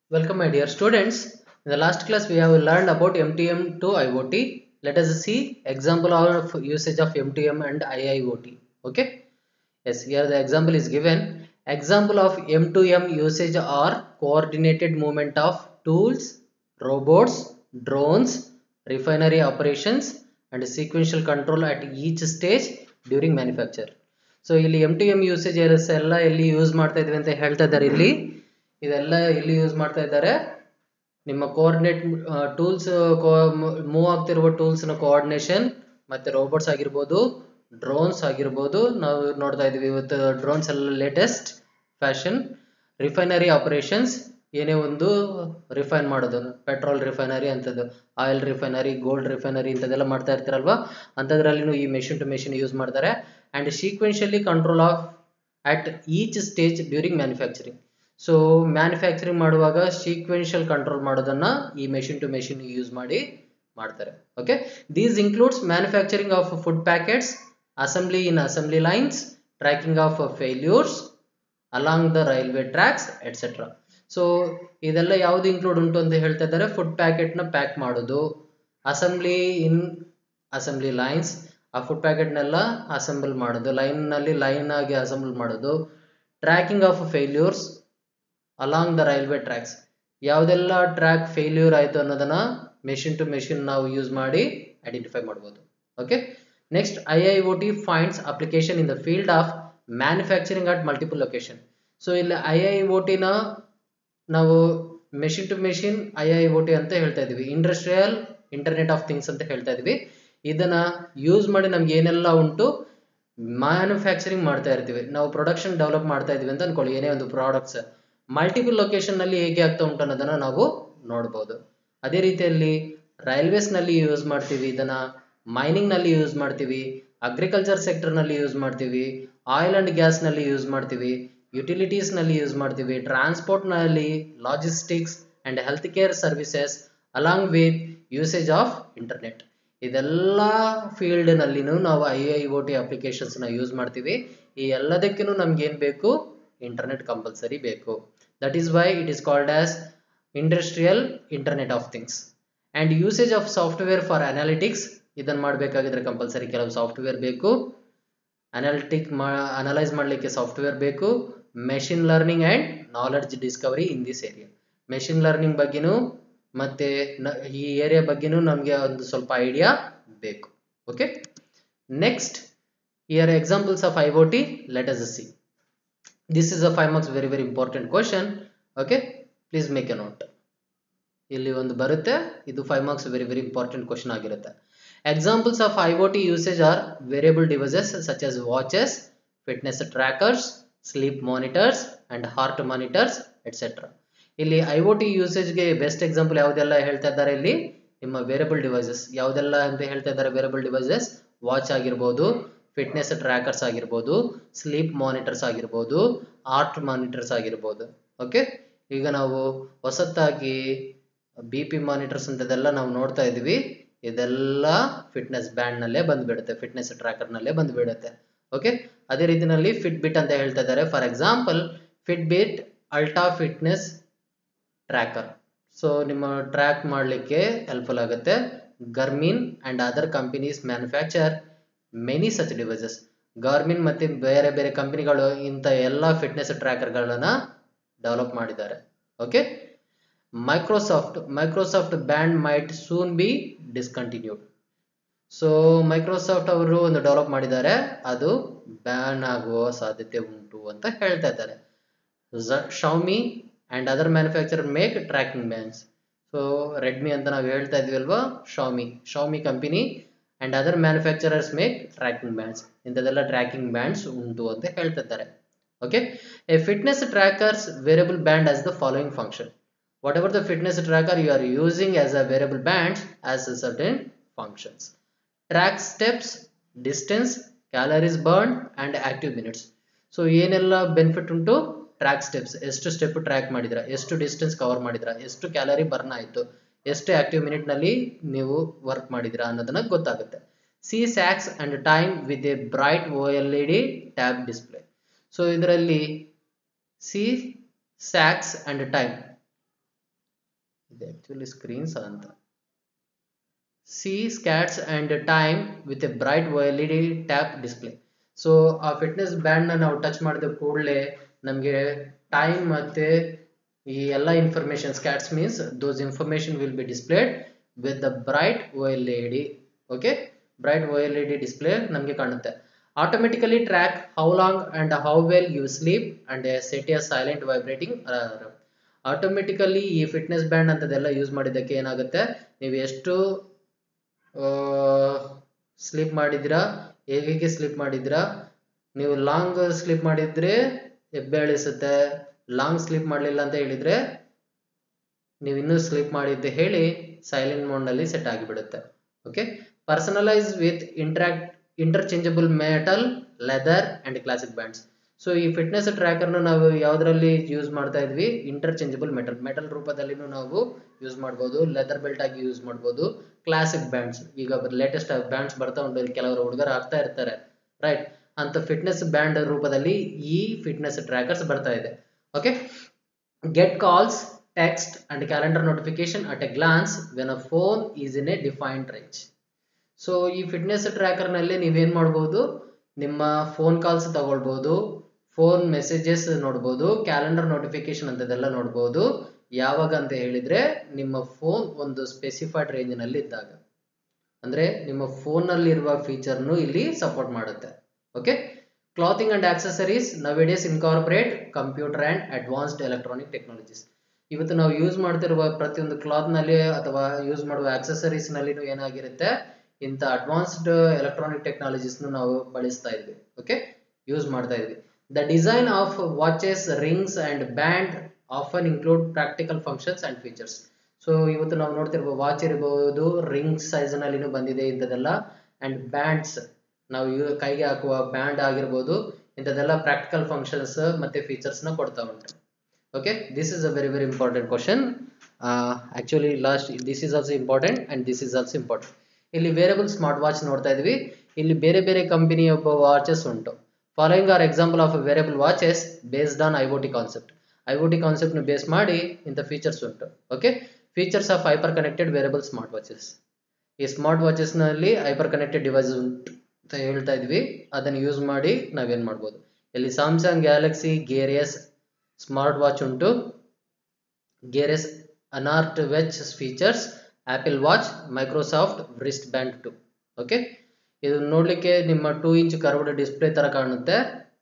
Welcome, my dear students. In the last class, we have learned about MTM to IoT. Let us see example of usage of MTM and IIoT. Okay. Yes, here the example is given. Example of M2M usage are coordinated movement of tools, robots, drones, refinery operations, and sequential control at each stage during manufacture. So ಇಲ್ಲಿ MTM usage ಎಲ್ಲ ಎಲ್ಲಿ use ಮಾಡ್ತಾ ಇದ್ವಿ ಅಂತ ಹೇಳ್ತಾ ಇದ್ದಾರೆ. ಇಲ್ಲಿ ಇದೆಲ್ಲ ಎಲ್ಲಿ ಯೂಸ್ ಮಾಡ್ತಾ ಇದ್ದಾರೆ, ನಿಮ್ಮ ಕೋಆರ್ಡಿನೇಟ್ ಟೂಲ್ಸ್, ಮೂವ್ ಆಗ್ತಿರುವ ಟೂಲ್ಸ್ನ ಕೋಆರ್ಡಿನೇಷನ್, ಮತ್ತೆ ರೋಬೋಟ್ಸ್ ಆಗಿರ್ಬೋದು, ಡ್ರೋನ್ಸ್ ಆಗಿರ್ಬೋದು. ನಾವು ನೋಡ್ತಾ ಇದೀವಿ ಇವತ್ತು ಡ್ರೋನ್ಸ್ ಎಲ್ಲ ಲೇಟೆಸ್ಟ್ ಫ್ಯಾಷನ್. ರಿಫೈನರಿ ಆಪರೇಷನ್ಸ್, ಏನೇ ಒಂದು ರಿಫೈನ್ ಮಾಡೋದು, ಪೆಟ್ರೋಲ್ ರಿಫೈನರಿ ಅಂತದ್ದು, ಆಯಿಲ್ ರಿಫೈನರಿ, ಗೋಲ್ಡ್ ರಿಫೈನರಿ ಇಂಥದ್ದೆಲ್ಲ ಮಾಡ್ತಾ ಇರ್ತಾರಲ್ವಾ, ಅಂಥದ್ರಲ್ಲಿ ಈ ಮೆಷಿನ್ ಟು ಮೆಷಿನ್ ಯೂಸ್ ಮಾಡ್ತಾರೆ. And sequentially control of at each stage during manufacturing. So manufacturing ಮಾಡುವಾಗ ಸೀಕ್ವೆನ್ಷಿಯಲ್ ಕಂಟ್ರೋಲ್ ಮಾಡೋದನ್ನ ಈ ಮೆಷಿನ್ ಟು ಮೆಷಿನ್ ಯೂಸ್ ಮಾಡಿ ಮಾಡ್ತಾರೆ. Okay, these includes manufacturing of food packets, assembly in assembly lines, tracking of failures along the railway tracks etcetera. So ಇದೆಲ್ಲ ಯಾವ್ದು include ಉಂಟು ಅಂತ ಹೇಳ್ತಾ ಇದ್ದಾರೆ. ಫುಡ್ ಪ್ಯಾಕೆಟ್ ನ ಪ್ಯಾಕ್ ಮಾಡೋದು, ಅಸೆಂಬ್ಲಿ ಇನ್ ಅಸೆಂಬ್ಲಿ ಲೈನ್ಸ್, ಆ ಫುಡ್ ಪ್ಯಾಕೆಟ್ನೆಲ್ಲ ಅಸೆಂಬಲ್ ಮಾಡೋದು, ಲೈನ್ ಆಗಿ ಅಸೆಂಬಲ್ ಮಾಡೋದು, tracking of failures along the railway tracks, ಯಾವುದೆಲ್ಲ ಟ್ರ್ಯಾಕ್ ಫೇಲ್ಯೂರ್ ಆಯಿತು ಅನ್ನೋದನ್ನ ಮೆಷಿನ್ ಟು ಮೆಷಿನ್ ನಾವು ಯೂಸ್ ಮಾಡಿ ಐಡೆಂಟಿಫೈ ಮಾಡ್ಬೋದು. Okay, next IIoT finds application in the field of manufacturing at multiple location. So ಇಲ್ಲಿ IIoT ನ ನಾವು ಮೆಷಿನ್ ಟು ಮೆಷಿನ್ IIoT ಅಂತ ಹೇಳ್ತಾ ಇದೀವಿ, ಇಂಡಸ್ಟ್ರಿಯಲ್ ಇಂಟರ್ನೆಟ್ ಆಫ್ ಥಿಂಗ್ಸ್ ಅಂತ ಹೇಳ್ತಾ ಇದೀವಿ. ಇದನ್ನ ಯೂಸ್ ಮಾಡಿ ನಮ್ಗೆ ಏನೆಲ್ಲ ಉಂಟು, ಮ್ಯಾನುಫ್ಯಾಕ್ಚರಿಂಗ್ ಮಾಡ್ತಾ ಇರ್ತೀವಿ, ನಾವು ಪ್ರೊಡಕ್ಷನ್ ಡೆವಲಪ್ ಮಾಡ್ತಾ ಇದೀವಿ ಅಂತ ಅನ್ಕೊಳ್ಳಿ, ಏನೇ ಒಂದು ಪ್ರಾಡಕ್ಟ್ಸ್ ಮಲ್ಟಿಪಲ್ ಲೊಕೇಶನ್ ನಲ್ಲಿ ಹೇಗೆ ಆಗ್ತಾ ಉಂಟು ಅನ್ನೋದನ್ನ ನಾವು ನೋಡ್ಬೋದು. ಅದೇ ರೀತಿಯಲ್ಲಿ ರೈಲ್ವೇಸ್ ನಲ್ಲಿ ಯೂಸ್ ಮಾಡ್ತೀವಿ, ಇದನ್ನ ಮೈನಿಂಗ್ ನಲ್ಲಿ ಯೂಸ್ ಮಾಡ್ತೀವಿ, ಅಗ್ರಿಕಲ್ಚರ್ ಸೆಕ್ಟರ್ ನಲ್ಲಿ ಯೂಸ್ ಮಾಡ್ತೀವಿ, ಆಯಿಲ್ ಅಂಡ್ ಗ್ಯಾಸ್ ನಲ್ಲಿ ಯೂಸ್ ಮಾಡ್ತೀವಿ, ಯುಟಿಲಿಟೀಸ್ ನಲ್ಲಿ ಯೂಸ್ ಮಾಡ್ತೀವಿ, ಟ್ರಾನ್ಸ್ಪೋರ್ಟ್ ನಲ್ಲಿ, logistics and health care services along with usage of internet. ಇದೆಲ್ಲ ಫೀಲ್ಡ್ ನಲ್ಲಿನೂ ನಾವು IIoT ಅಪ್ಲಿಕೇಶನ್ಸ್ ನ ಯೂಸ್ ಮಾಡ್ತೀವಿ. ಈ ಎಲ್ಲದಕ್ಕೂ ನಮ್ಗೆ ಏನ್ ಬೇಕು, ಇಂಟರ್ನೆಟ್ ಕಂಪಲ್ಸರಿ ಬೇಕು. That is why it is called as industrial internet of things. And usage of software for analytics, ಇದನ್ನ ಮಾಡಬೇಕಾಗಿದ್ರೆ ಕಂಪಲ್ಸರಿ ಕೆಲವು ಸಾಫ್ಟ್ವೇರ್ ಬೇಕು, ಅನಲೈಸ್ ಮಾಡಲಿಕ್ಕೆ ಸಾಫ್ಟ್ವೇರ್ ಬೇಕು, machine learning and knowledge discovery in this area. Machine learning ಬಗ್ಗೆನೂ ಮತ್ತೆ ಈ area ಬಗ್ಗೆನೂ ನಮಗೆ ಒಂದು ಸ್ವಲ್ಪ ಐಡಿಯಾ ಬೇಕು. Okay, next here examples of IoT, let us see. This is a 5 marks very important question. Okay, please make a note. ಇಲ್ಲಿ ಒಂದು ಬರುತ್ತೆ, ಇದು 5 marks very important question ಆಗಿರುತ್ತೆ. Examples of IoT usage are wearable devices such as watches, fitness trackers, sleep monitors and heart monitors etc. ಇಲ್ಲಿ IoT usage ಗೆ best example ಯಾವುದೆಲ್ಲ ಹೇಳ್ತಾ ಇದ್ದಾರೆ, ಇಲ್ಲಿ ನಿಮ್ಮ ವೇರಿಯಬಲ್ ಡಿವೈಸಸ್ ಯಾವುದೆಲ್ಲ ಅಂತ ಹೇಳ್ತಾ ಇದ್ದಾರೆ. ವೇರಿಯಬಲ್ ಡಿವೈಸಸ್ ವಾಚ್ ಆಗಿರ್ಬೋದು, ಫಿಟ್ನೆಸ್ ಟ್ರ್ಯಾಕರ್ಸ್ ಆಗಿರ್ಬೋದು, ಸ್ಲೀಪ್ ಮಾನಿಟರ್ಸ್ ಆಗಿರ್ಬೋದು, ಹಾರ್ಟ್ ಮಾನಿಟರ್ಸ್ ಆಗಿರ್ಬೋದು. ಓಕೆ, ಈಗ ನಾವು ಹೊಸತ್ತಾಗಿ BP ಮಾನಿಟರ್ಸ್ ಅಂತದೆಲ್ಲ ನಾವು ನೋಡ್ತಾ ಇದೀವಿ, ಇದೆಲ್ಲ ಫಿಟ್ನೆಸ್ ಬ್ಯಾಂಡ್ ನಲ್ಲೇ ಬಂದ್ಬಿಡುತ್ತೆ, ಫಿಟ್ನೆಸ್ ಟ್ರ್ಯಾಕರ್ ನಲ್ಲೇ ಬಂದ್ಬಿಡುತ್ತೆ. ಓಕೆ, ಅದೇ ರೀತಿನಲ್ಲಿ ಫಿಟ್ ಬಿಟ್ ಅಂತ ಹೇಳ್ತಾ ಇದ್ದಾರೆ. For example Fitbit Alta fitness tracker. So ನಿಮ್ಮ ಟ್ರ್ಯಾಕ್ ಮಾಡಲಿಕ್ಕೆ ಹೆಲ್ಪ್ಫುಲ್ ಆಗುತ್ತೆ. Garmin and other companies manufacture many such devices. Garmin ಮತ್ತೆ ಬೇರೆ ಕಂಪನಿಗಳು ಇಂಥ ಎಲ್ಲ ಫಿಟ್ನೆಸ್ ಟ್ರ್ಯಾಕರ್ಗಳನ್ನ ಡೆವಲಪ್ ಮಾಡಿದ್ದಾರೆ. Okay, Microsoft band might soon be discontinued. So Microsoft ಅವರು ಒಂದು ಡೆವಲಪ್ ಮಾಡಿದ್ದಾರೆ, ಅದು ಬ್ಯಾನ್ ಆಗುವ ಸಾಧ್ಯತೆ ಉಂಟು ಅಂತ ಹೇಳ್ತಾ ಇದ್ದಾರೆ. Xiaomi and other manufacturer make tracking bands. So Redmi ಅಂತ ನಾವು ಹೇಳ್ತಾ ಇದ್ವಿ ಅಲ್ವಾ, Xiaomi company and other manufacturers make tracking bands, ಇಂಥದೆಲ್ಲ ಟ್ರ್ಯಾಕಿಂಗ್ ಬ್ಯಾಂಡ್ಸ್ ಉಂಟು ಅಂತ ಹೇಳ್ತಾ ಇದ್ದಾರೆ. Okay, a fitness trackers wearable band as the following function. Whatever the fitness tracker you are using as a wearable bands as a certain functions. Track steps, distance, calories burn and active minutes. So ಏನೆಲ್ಲ benefit ಉಂಟು, track steps, ಎಷ್ಟು step track ಮಾಡಿದ್ರ, ಎಷ್ಟು distance cover ಮಾಡಿದ್ರ, ಎಷ್ಟು calorie burn ಆಯಿತು, ಎಷ್ಟು active minute ನಲ್ಲಿ ನೀವು ವರ್ಕ್ ಮಾಡಿದಿರಾ ಅನ್ನೋದನ್ನ ಗೊತ್ತಾಗುತ್ತೆ. See stats and time with a bright OLED tap display. So ಇದರಲ್ಲಿ ಸಿ ಸ್ಯಾಕ್ಸ್ ಅಂಡ್ ಟೈಮ್ ಇದು ಆಕ್ಚುಲಿ ಸ್ಕ್ರೀನ್ಸ್ ಅಂತ. See scats and time with a bright LED tap display. So ಆ fitness band ನಾವು touch ಮಾಡಿದ ಕೂಡಲೇ ನಮಗೆ time ಮತ್ತೆ ಈ ಎಲ್ಲ information, scats means those information will be displayed with the bright OLED. Okay, bright OLED display ನಮಗೆ ಕಾಣುತ್ತೆ. Automatically track how long and how well you sleep and set a silent vibrating alarm. Automatically ಈ fitness band ಅಂತದೆಲ್ಲ use ಮಾಡಿದ್ದಕ್ಕೆ ಏನಾಗುತ್ತೆ, ನೀವು ಎಷ್ಟು sleep ಮಾಡಿದ್ದೀರಾ, ಹೇಗೆ ಸ್ಲೀಪ್ ಮಾಡಿದ್ದೀರಾ, ನೀವು ಲಾಂಗ್ ಸ್ಲೀಪ್ ಮಾಡಿದ್ರೆ ಎದ್ದೇಳಿಸುತ್ತೆ, ಲಾಂಗ್ ಸ್ಲೀಪ್ ಮಾಡಲಿಲ್ಲ ಅಂತ ಹೇಳಿದ್ರೆ ನೀವು ಇನ್ನೂ ಸ್ಲೀಪ್ ಮಾಡಿದ್ದೆ ಹೇಳಿ ಸೈಲೆಂಟ್ ಮೋಡ್ನಲ್ಲಿ ಸೆಟ್ ಆಗಿಬಿಡುತ್ತೆ. Okay, personalise with interchangeable metal, leather and classic bands. So ಈ ಫಿಟ್ನೆಸ್ ಟ್ರ್ಯಾಕರ್ನ ನಾವು ಯಾವುದರಲ್ಲಿ ಯೂಸ್ ಮಾಡ್ತಾ ಇದ್ವಿ, ಇಂಟರ್ಚೇಂಜಬಲ್ ಮೆಟಲ್ ರೂಪದಲ್ಲಿನೂ ನಾವು ಯೂಸ್ ಮಾಡ್ಬೋದು, ಲೆದರ್ ಬೆಲ್ಟ್ ಆಗಿ ಯೂಸ್ ಮಾಡ್ಬೋದು, ಕ್ಲಾಸಿಕ್ ಬ್ಯಾಂಡ್ಸ್ ಈಗ ಲೇಟೆಸ್ಟ್ ಬ್ಯಾಂಡ್ಸ್ ಬರ್ತಾ ಉಂಟು, ಕೆಲವರು ಹುಡುಗರು ಹಾಕ್ತಾ ಇರ್ತಾರೆ ರೈಟ್, ಅಂತ ಫಿಟ್ನೆಸ್ ಬ್ಯಾಂಡ್ ರೂಪದಲ್ಲಿ ಈ ಫಿಟ್ನೆಸ್ ಟ್ರ್ಯಾಕರ್ಸ್ ಬರ್ತಾ ಇದೆ. Okay, get calls, text and calendar notification at a glance when a phone is in a defined range. So ಈ ಫಿಟ್ನೆಸ್ ಟ್ರ್ಯಾಕರ್ ನಲ್ಲಿ ನೀವೇನ್ ಮಾಡ್ಬೋದು, ನಿಮ್ಮ ಫೋನ್ ಕಾಲ್ಸ್ ತಗೊಳ್ಬಹುದು, ಫೋನ್ ಮೆಸೇಜಸ್ ನೋಡ್ಬೋದು, ಕ್ಯಾಲೆಂಡರ್ ನೋಟಿಫಿಕೇಶನ್ ಅಂತದೆಲ್ಲ ನೋಡ್ಬೋದು. ಯಾವಾಗ ಅಂತ ಹೇಳಿದ್ರೆ ನಿಮ್ಮ ಫೋನ್ ಒಂದು ಸ್ಪೆಸಿಫೈಡ್ ರೇಂಜ್ ನಲ್ಲಿ ಇದ್ದಾಗ, ಅಂದ್ರೆ ನಿಮ್ಮ ಫೋನ್ ನಲ್ಲಿ ಇರುವ ಫೀಚರ್ನು ಇಲ್ಲಿ ಸಪೋರ್ಟ್ ಮಾಡುತ್ತೆ. Okay, clothing and accessories nowadays incorporate computer and advanced electronic technologies. ಇವತ್ತು ನಾವು ಯೂಸ್ ಮಾಡ್ತಿರುವ ಪ್ರತಿಯೊಂದು ಕ್ಲಾತ್ ನಲ್ಲಿ ಅಥವಾ ಯೂಸ್ ಮಾಡುವ ಆಕ್ಸೆಸರೀಸ್ ನಲ್ಲಿ ಏನಾಗಿರುತ್ತೆ, ಇಂಥ ಅಡ್ವಾನ್ಸ್ಡ್ ಎಲೆಕ್ಟ್ರಾನಿಕ್ ಟೆಕ್ನಾಲಜೀಸ್ ನಾವು ಬಳಸ್ತಾ ಇದ್ವಿ. ಓಕೆ, ಯೂಸ್ ಮಾಡ್ತಾ ಇದ್ವಿ. The design of watches, rings and band often include practical functions and features. So ಇವತ್ತು ನಾವು ನೋಡ್ತಿರ್ಬೋದು, ವಾಚ್ ಇರಬಹುದು, ರಿಂಗ್ ಸೈಜ್ ನಲ್ಲಿ ಬಂದಿದೆ ಇಂಥದೆಲ್ಲ, ಅಂಡ್ ಬ್ಯಾಂಡ್ಸ್ ನಾವು ಕೈಗೆ ಹಾಕುವ ಬ್ಯಾಂಡ್ ಆಗಿರ್ಬೋದು, ಇಂಥದೆಲ್ಲ ಪ್ರಾಕ್ಟಿಕಲ್ ಫಂಕ್ಷನ್ಸ್ ಮತ್ತೆ ಫೀಚರ್ಸ್ ನ ಕೊಡ್ತಾ ಉಂಟು. Okay, this is a very very important question. Actually last this is also important and this is also important. ಇಲ್ಲಿ ವೇರಿಯಬಲ್ ಸ್ಮಾರ್ಟ್ ವಾಚ್ ನೋಡ್ತಾ ಇದ್ವಿ. ಇಲ್ಲಿ ಬೇರೆ ಬೇರೆ ಕಂಪನಿಯ ವಾಚಸ್ ಉಂಟು. Following are example of wearable watches based on IoT concept. IoT concept ನ base ಮಾಡಿ ಇಂಥ ಫೀಚರ್ಸ್ ಉಂಟು. Okay, features of hyper connected wearable smart watches. ಈ ಸ್ಮಾರ್ಟ್ ವಾಚಸ್ ನಲ್ಲಿ ಹೈಪರ್ ಕನೆಕ್ಟೆಡ್ ಡಿವೈಸ್ ಉಂಟು ಅಂತ ಹೇಳ್ತಾ ಇದ್ವಿ, ಅದನ್ನು ಯೂಸ್ ಮಾಡಿ ನಾವೇನ್ ಮಾಡ್ಬೋದು. ಇಲ್ಲಿ Samsung Galaxy Gear S smart watch ಉಂಟು, ಗೇರ್ ಎಸ್ ಅನಾರ್ಟ್ watch features, Apple watch, Microsoft wrist band 2. Okay, ಇದು ನೋಡ್ಲಿಕ್ಕೆ ನಿಮ್ಮ 2 ಇಂಚ್ ಕರ್ವ್ಡ್ ಡಿಸ್ಪ್ಲೇ ತರ ಕಾಣುತ್ತೆ.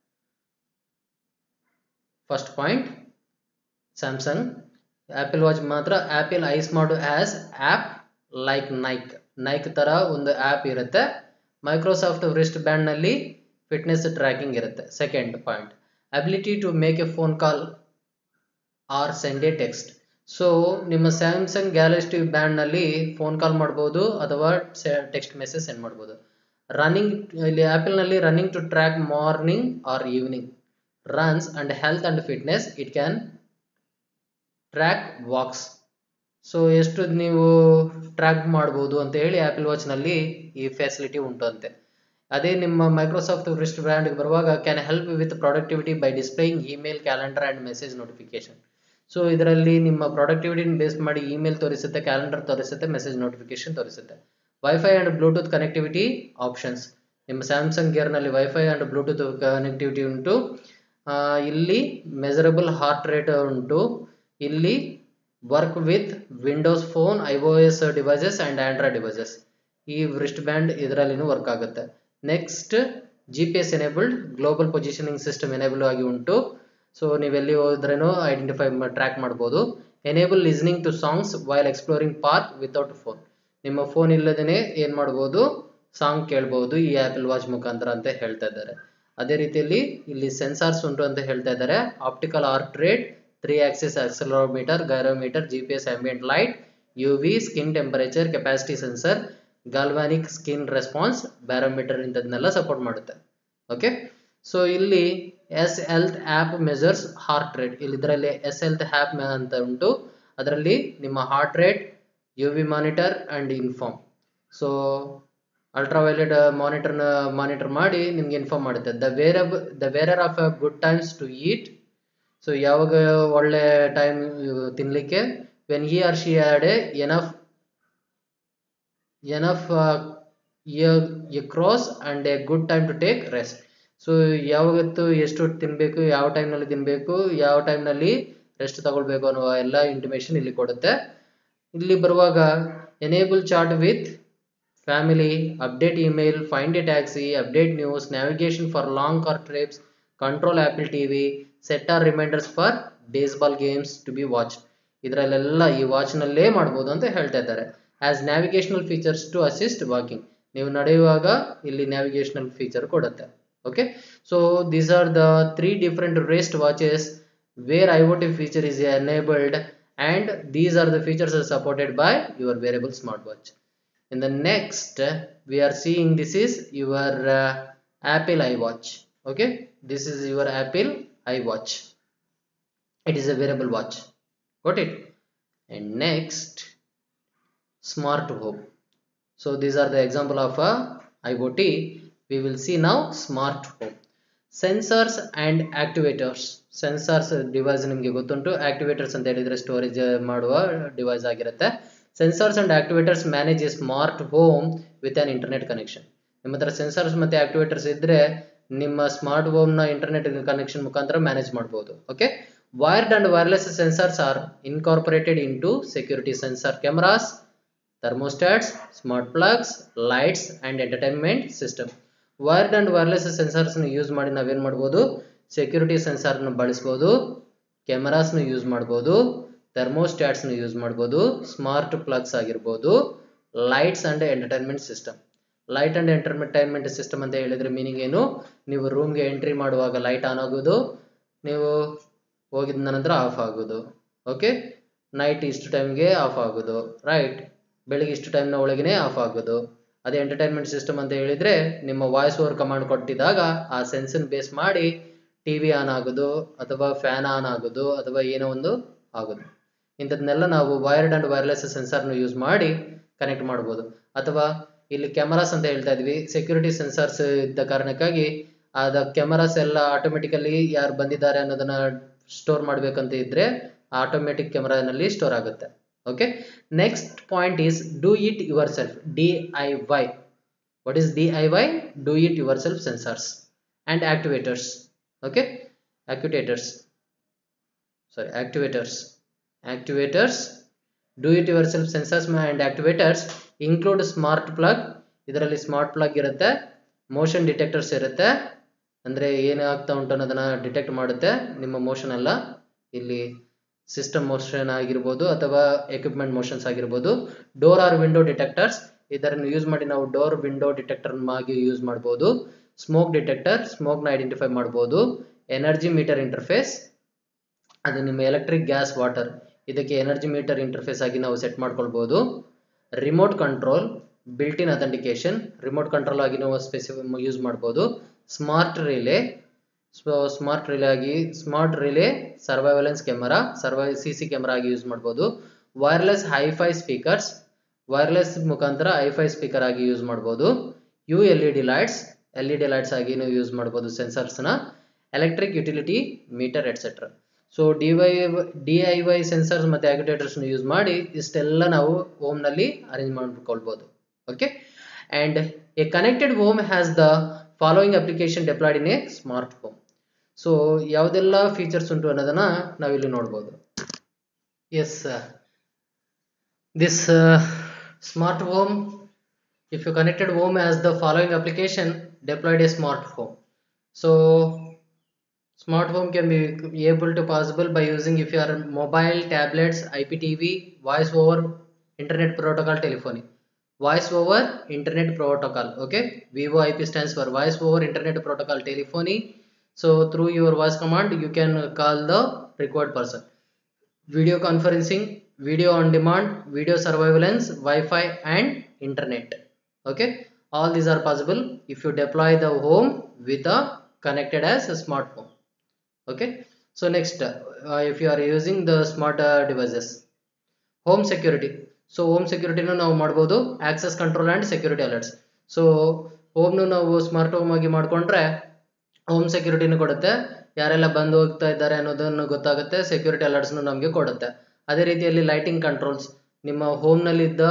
First point Samsung. Apple watch ಮಾತ್ರ Apple I smart as app like Nike ತರ ಒಂದು ಆಪ್ ಇರುತ್ತೆ. ಮೈಕ್ರೋಸಾಫ್ಟ್ ವ್ರಿಸ್ಟ್ ಬ್ಯಾಂಡ್ ನಲ್ಲಿ ಫಿಟ್ನೆಸ್ ಟ್ರ್ಯಾಕಿಂಗ್ ಇರುತ್ತೆ. Second point, ability to make a phone call or send a text. So ನಿಮ್ಮ Samsung Galaxy band ನಲ್ಲಿ phone call ಮಾಡಬಹುದು ಅಥವಾ text message send ಮಾಡಬಹುದು. ರನ್ನಿಂಗ್, ಇಲ್ಲಿ ಆಪಲ್ ನಲ್ಲಿ running to track morning or evening runs and health and fitness. It can track walks. So ಎಷ್ಟು ನೀವು track ಮಾಡಬಹುದು ಅಂತ ಹೇಳಿ ಆಪಲ್ ವಾಚ್ ನಲ್ಲಿ ಈ ಫೆಸಿಲಿಟಿ ಉಂಟು ಅಂತೆ. ಅದೇ ನಿಮ್ಮ ಮೈಕ್ರೋಸಾಫ್ಟ್ ವ್ರಿಸ್ಟ್ ಬ್ಯಾಂಡ್ ಬರುವಾಗ can help with productivity by displaying email, calendar and message notification. So ಇದರಲ್ಲಿ ನಿಮ್ಮ ಪ್ರೊಡಕ್ಟಿವಿಟಿ ಬೇಸ್ ಮಾಡಿ ಇಮೇಲ್ ತೋರಿಸುತ್ತೆ, ಕ್ಯಾಲೆಂಡರ್ ತೋರಿಸುತ್ತೆ, ಮೆಸೇಜ್ ನೋಟಿಫಿಕೇಶನ್ ತೋರಿಸುತ್ತೆ. Wifi and Bluetooth connectivity options. ನಿಮ್ಮ ಸ್ಯಾಮ್ಸಂಗ್ ಗೇರ್ ನಲ್ಲಿ ವೈಫೈ ಅಂಡ್ ಬ್ಲೂಟೂತ್ ಕನೆಕ್ಟಿವಿಟಿ ಉಂಟು. ಇಲ್ಲಿ ಮೆಜರಬಲ್ ಹಾರ್ಟ್ ರೇಟ್ ಉಂಟು. ಇಲ್ಲಿ work with Windows phone, iOS devices and Android devices. ಈ ವ್ರಿಸ್ಟ್ ಬ್ಯಾಂಡ್ ಇದರಲ್ಲಿನೂ ವರ್ಕ್ ಆಗುತ್ತೆ. Next, GPS enabled global positioning system enable ಆಗಿ ಉಂಟು. ಸೊ ನೀವೆಲ್ಲಿ ಹೋದ್ರೇನೋ ಐಡೆಂಟಿಫೈ ಟ್ರ್ಯಾಕ್ ಮಾಡ್ಬೋದು. Enable listening to songs while exploring park without phone. ನಿಮ್ಮ ಫೋನ್ ಇಲ್ಲದೇನೆ ಏನ್ ಮಾಡ್ಬೋದು, ಸಾಂಗ್ ಕೇಳ್ಬಹುದು ಈ ಆಪಲ್ ವಾಚ್ ಮುಖಾಂತರ ಅಂತ ಹೇಳ್ತಾ ಇದ್ದಾರೆ. ಅದೇ ರೀತಿಯಲ್ಲಿ ಇಲ್ಲಿ ಸೆನ್ಸಾರ್ಸ್ ಉಂಟು ಅಂತ ಹೇಳ್ತಾ ಇದ್ದಾರೆ. Optical heart rate, 3 axis accelerometer, gyrometer, GPS ambient light, UV, skin temperature, capacity sensor, galvanic skin response, barometer ಇಂಥದನ್ನೆಲ್ಲ ಸಪೋರ್ಟ್ ಮಾಡುತ್ತೆ. ಓಕೆ, ಸೊ ಇಲ್ಲಿ S health app measures heart rate. ಇಲ್ಲಿ ಇದರಲ್ಲಿ ಎಸ್ ಹೆಲ್ತ್ ಆಪ್ ಅಂತ ಉಂಟು. ಅದರಲ್ಲಿ ನಿಮ್ಮ heart rate, UV monitor and inform. So ultraviolet monitor ಮಾಡಿ ನಿಮ್ಗೆ ಇನ್ಫಾರ್ಮ್ ಮಾಡುತ್ತೆ. The wearer of good times to eat. So ಯಾವಾಗ ಒಳ್ಳೆ ಟೈಮ್ ತಿನ್ಲಿಕ್ಕೆ, when he or she had enough a cross and a good time to take rest. So ಯಾವಾಗತ್ತು ಎಷ್ಟು ತಿನ್ಬೇಕು, ಯಾವ ಟೈಮ್ನಲ್ಲಿ ತಿನ್ಬೇಕು, ಯಾವ ಟೈಮ್ನಲ್ಲಿ ರೆಸ್ಟ್ ತಗೊಳ್ಬೇಕು ಅನ್ನುವ ಎಲ್ಲ ಇಂಟಿಮೇಷನ್ ಇಲ್ಲಿ ಕೊಡುತ್ತೆ. ಇಲ್ಲಿ ಬರುವಾಗ enable chat with family, update email, find a taxi, update news, navigation for long car trips, control Apple TV, set are reminders for baseball games to be watch. ಇದರಲ್ಲೆಲ್ಲ ಈ ವಾಚ್ನಲ್ಲೇ ಮಾಡ್ಬೋದು ಅಂತ ಹೇಳ್ತಾ ಇದ್ದಾರೆ. As navigational features to assist walking, ನೀವು ನಡೆಯುವಾಗ ಇಲ್ಲಿ ನ್ಯಾವಿಗೇಷನಲ್ ಫೀಚರ್ ಕೊಡುತ್ತೆ. Okay, so these are the 3 different wrist watches where IoT feature is enabled, and these are the features are supported by your wearable smartwatch. In the next we are seeing this is your Apple iWatch. Okay, this is your Apple iWatch. It is a wearable watch. Got it? And next, smart home. So these are the example of IoT. We will see now smart home. Sensors and actuators. Sensors device ನಿಮಗೆ ಗೊತ್ತುಂಟು, activators ಅಂತ ಹೇಳಿದ್ರೆ storage ಮಾಡುವ device ಆಗಿರುತ್ತೆ. Sensors and actuators manage a smart home with an internet connection. ನಿಮ್ಮ ಹತ್ರ sensors ಮತ್ತೆ activators ಇದ್ರೆ ನಿಮ್ಮ ಸ್ಮಾರ್ಟ್ ಹೋಮ್ ನ ಇಂಟರ್ನೆಟ್ ಕನೆಕ್ಷನ್ ಮುಖಾಂತರ ಮ್ಯಾನೇಜ್ ಮಾಡಬಹುದು. Okay, wired and wireless sensors are incorporated into security sensor cameras, thermostats, smart plugs, lights and entertainment system. Wired and wireless sensors use ಮಾಡಿ ನಾವೇನ್ ಮಾಡ್ಬೋದು, ಸೆಕ್ಯೂರಿಟಿ ಸೆನ್ಸರ್ ಬಳಸಬಹುದು, cameras use ಮಾಡಬಹುದು, thermostats use ಮಾಡಬಹುದು, smart plugs ಆಗಿರಬಹುದು, lights and entertainment system. Light and entertainment system ಅಂತ ಹೇಳಿದ್ರೆ meaning ಏನು, ನೀವು ರೂಮ್ಗೆ ಎಂಟ್ರಿ ಮಾಡುವಾಗ ಲೈಟ್ ಆನ್ ಆಗೋದು, ನೀವು ಹೋಗಿದ ನಂತರ ಆಫ್ ಆಗೋದು. ಓಕೆ, ನೈಟ್ ಇಷ್ಟು ಟೈಮ್ಗೆ ಆಫ್ ಆಗೋದು, ರೈಟ್, ಬೆಳಿಗ್ಗೆ ಇಷ್ಟು ಟೈಮ್ನ ಒಳಗೇನೆ ಆಫ್ ಆಗೋದು. ಅದೇ ಎಂಟರ್ಟೈನ್ಮೆಂಟ್ ಸಿಸ್ಟಮ್ ಅಂತ ಹೇಳಿದ್ರೆ ನಿಮ್ಮ ವಾಯ್ಸ್ ಓವರ್ ಕಮಾಂಡ್ ಕೊಟ್ಟಿದ್ದಾಗ ಆ ಸೆನ್ಸನ್ ಬೇಸ್ ಮಾಡಿ ಟಿವಿ ಆನ್ ಆಗೋದು ಅಥವಾ ಫ್ಯಾನ್ ಆನ್ ಆಗೋದು ಅಥವಾ ಏನೋ ಒಂದು ಆಗೋದು. ಇಂಥದ್ನೆಲ್ಲ ನಾವು ವೈರ್ಡ್ ಅಂಡ್ ವೈರ್ಲೆಸ್ ಸೆನ್ಸರ್ನ ಯೂಸ್ ಮಾಡಿ ಕನೆಕ್ಟ್ ಮಾಡ್ಬೋದು. ಅಥವಾ ಇಲ್ಲಿ ಕ್ಯಾಮರಾಸ್ ಅಂತ ಹೇಳ್ತಾ ಇದ್ವಿ, ಸೆಕ್ಯೂರಿಟಿ ಸೆನ್ಸರ್ಸ್ ಇದ್ದ ಕಾರಣಕ್ಕಾಗಿ ಅದ ಕ್ಯಾಮರಾಸ್ ಎಲ್ಲ ಆಟೋಮೆಟಿಕಲಿ ಯಾರು ಬಂದಿದ್ದಾರೆ ಅನ್ನೋದನ್ನ ಸ್ಟೋರ್ ಮಾಡ್ಬೇಕಂತ ಇದ್ರೆ ಆಟೋಮೆಟಿಕ್ ಕ್ಯಾಮರಾನಲ್ಲಿ ಸ್ಟೋರ್ ಆಗುತ್ತೆ. Okay, next point is do it yourself, DIY. What is DIY? Do it yourself sensors and actuators. Okay, actuators do it yourself sensors and actuators include smart plug. ಇದರಲ್ಲಿ smart plug ಇರುತ್ತೆ, motion detectors ಇರುತ್ತೆ, ಅಂದ್ರೆ ಏನಾಗ್ತಾ ಉಂಟು ಅನ್ನೋದನ್ನ detect ಮಾಡುತ್ತೆ. ನಿಮ್ಮ motion ಅಲ್ಲ, ಇಲ್ಲಿ ಸಿಸ್ಟಮ್ ಮೋಷನ್ ಆಗಿರ್ಬೋದು ಅಥವಾ ಎಕ್ವಿಪ್ಮೆಂಟ್ ಮೋಷನ್ಸ್ ಆಗಿರ್ಬೋದು. ಡೋರ್ ಆರ್ ವಿಂಡೋ ಡಿಟೆಕ್ಟರ್ಸ್, ಇದನ್ನು ಯೂಸ್ ಮಾಡಿ ನಾವು ಡೋರ್ ವಿಂಡೋ ಡಿಟೆಕ್ಟರ್ ಆಗಿ ಯೂಸ್ ಮಾಡ್ಬೋದು. ಸ್ಮೋಕ್ ಡಿಟೆಕ್ಟರ್, ಸ್ಮೋಕ್ನ ಐಡೆಂಟಿಫೈ ಮಾಡ್ಬೋದು. ಎನರ್ಜಿ ಮೀಟರ್ ಇಂಟರ್ಫೇಸ್, ಅದು ನಿಮ್ಮ ಎಲೆಕ್ಟ್ರಿಕ್, ಗ್ಯಾಸ್, ವಾಟರ್, ಇದಕ್ಕೆ ಎನರ್ಜಿ ಮೀಟರ್ ಇಂಟರ್ಫೇಸ್ ಆಗಿ ನಾವು ಸೆಟ್ ಮಾಡ್ಕೊಳ್ಬೋದು. Remote control, built in authentication, remote control ಆಗಿ ನಾವು ಸ್ಪೆಸಿಫಿಕ್ ಯೂಸ್ ಮಾಡ್ಬೋದು. Smart relay, smart relay surveillance camera, CC camera ಆಗಿ ಯೂಸ್ ಮಾಡ್ಬೋದು. ವೈರ್ಲೆಸ್ ಹೈಫೈ ಸ್ಪೀಕರ್ಸ್, ವೈರ್ಲೆಸ್ ಮುಖಾಂತರ ಹೈಫೈ ಸ್ಪೀಕರ್ ಆಗಿ ಯೂಸ್ ಮಾಡ್ಬೋದು. LED ಲೈಟ್ಸ್ ಆಗಿ ಯೂಸ್ ಮಾಡ್ಬೋದು ಸೆನ್ಸರ್ಸ್ನ. Electric utility meter etcetera. So DIY sensors ಮತ್ತೆ ಆಕ್ಯುಟೇಟರ್ಸ್ ಯೂಸ್ ಮಾಡಿ ಇಷ್ಟೆಲ್ಲ ನಾವು ಹೋಮ್ ನಲ್ಲಿ ಅರೇಂಜ್ ಮಾಡ್ಕೊಳ್ಬೋದು. Okay, and a connected home has the following application deployed in a smart home. So ಯಾವುದೆಲ್ಲ ಫೀಚರ್ಸ್ ಉಂಟು ಅನ್ನೋದನ್ನ ನಾವಿಲ್ಲಿ ನೋಡ್ಬೋದು. Yes, this smart home, if you connected home has the following application deployed a smart home. So smart home can be able to possible by using if you are mobile, tablets, IPTV, voice over internet protocol telephony. Voice over internet protocol. Okay, VoIP stands for voice over internet protocol telephony. So through your voice command you can call the required person. Video conferencing, video on demand, video surveillance, Wi-Fi and internet. Okay, all these are possible if you deploy the home with a connected as a smart home. Okay, so next if you are using the smart devices, home security. So home security nu ನಾವು ಮಾಡಬಹುದು, access control and security alerts. So home nu ನಾವು smart home ಆಗಿ ಮಾಡ್ಕೊಂಡ್ರೆ home ಸೆಕ್ಯೂರಿಟಿನೂ ಕೊಡುತ್ತೆ, ಯಾರೆಲ್ಲ ಬಂದು ಹೋಗ್ತಾ ಇದ್ದಾರೆ ಅನ್ನೋದನ್ನು ಗೊತ್ತಾಗುತ್ತೆ, ಸೆಕ್ಯೂರಿಟಿ ಅಲರ್ಟ್ಸ್ ನಮಗೆ ಕೊಡುತ್ತೆ. ಅದೇ ರೀತಿಯಲ್ಲಿ ಲೈಟಿಂಗ್ ಕಂಟ್ರೋಲ್ಸ್, ನಿಮ್ಮ ಹೋಮ್ನಲ್ಲಿದ್ದ